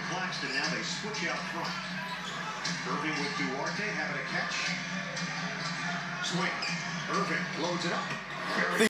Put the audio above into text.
Claxton. Now they switch out front. Irving with Duarte having a catch. Swing. Irving loads it up.